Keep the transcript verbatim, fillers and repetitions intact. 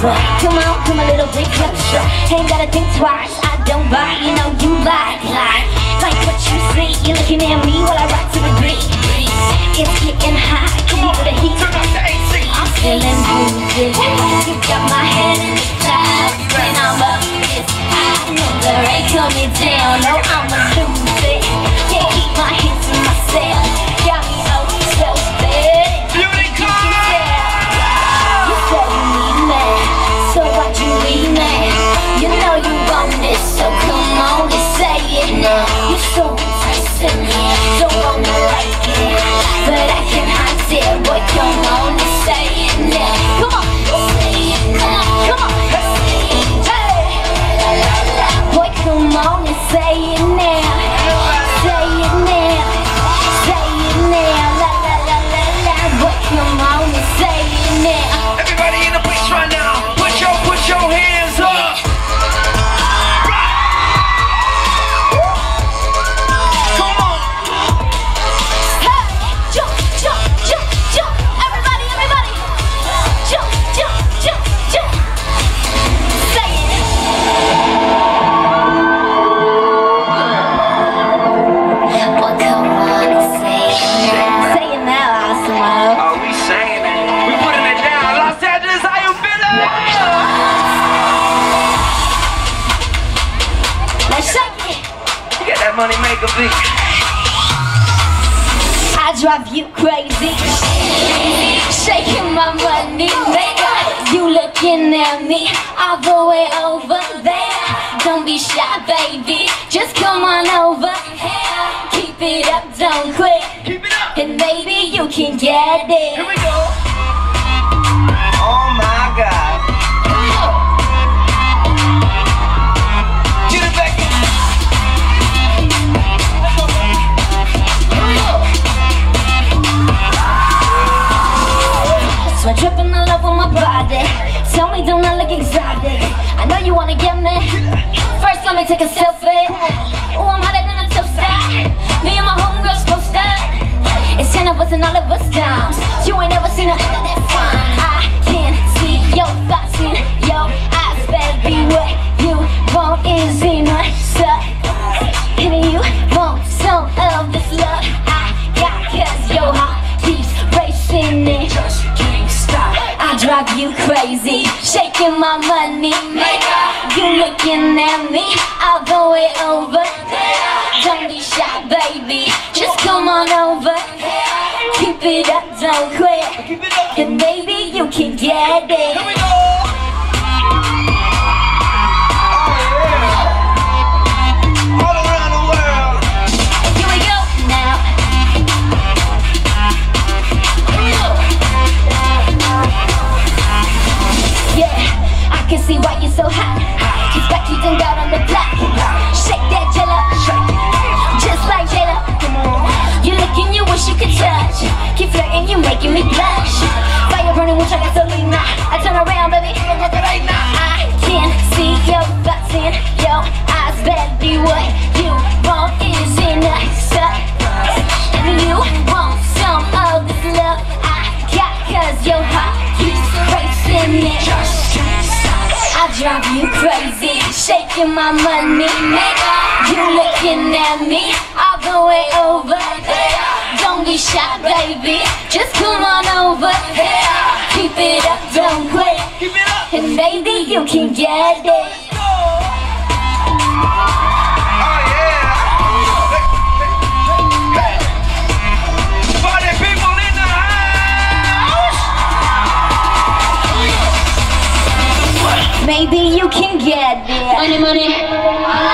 over. Come on, come a little bit closer. Ain't gotta think twice, I don't buy, you know you like, like, like what you see. You're looking at me while I rock to the beat. It's getting hot, come on, the heat. Turn up the A C. I'm feeling woozy. You got my head in the clouds, and I'm up this high. No, there ain't coming down, no, I'ma lose it. Can't keep my hands to myself. Got me oh so bad. Beauty call. You said you need me, so what you need me? You know you want this, so come on and say it now. You so enticing, don't wanna like it, but I can hide it. Boy, come on and say it now. Come on, say it now. Come on, hey. Boy, come on and say it now. Say it now. Say it now. La la la la la. Boy, come on and say it now. Everybody in the place right now, put your put your hands up. Come on. Hey, jump, jump, jump, jump. Everybody, everybody. Jump, jump, jump, jump. Say it. Boy, come on and say it now. Say it now, Osmo. Are we saying it? We putting it down. Los Angeles, how you feeling? Let's shake it. Get that money maker beat. I drive you crazy. Shaking my money maker. You looking at me all the way over there. Don't be shy, baby. Just come on over here. Keep it up, don't quit. Keep it up. And baby, you can get it. Here we go. Oh my God. Get it back in. So I'm tripping all over my body. Tell me, don't I look exotic? I know you wanna get me. First, let me take a selfie. Oh, I'm hotter than a toaster. Me and my homegirls posted. It's ten of us and all of us times. You ain't never seen a other that fine. I can see your thoughts in your eyes, baby. What you want is enough. And you want some of this love I got, cause your heart keeps racing and just can't stop. I drive you crazy, shaking my money maker. You looking at me all the way over there. Don't be shy, baby, just come on over here. Keep it up, don't quit. Keep it up. And baby, you can get it. Here we go. All around the world. Here we go now. Yeah, I can see why you're so hot. Cause got you done got on the block. Shake that jello, just like Jada. You looking, you wish you could touch. Keep flirting, you making me blush. Fire burning, wish I got gasolina. I turn around, baby, I can see your thoughts in your eyes, baby. What you want is enough. And you want some of this love I got, cause your heart keeps racing it. I drive you crazy, shaking my money maker. You looking at me all the way over there. Don't be shy, baby, just come on over here. Keep it up, don't quit. Keep it up. And baby, you can get it. Oh yeah. Hey, hey. Party people in the house. Maybe you can get it. Money, money.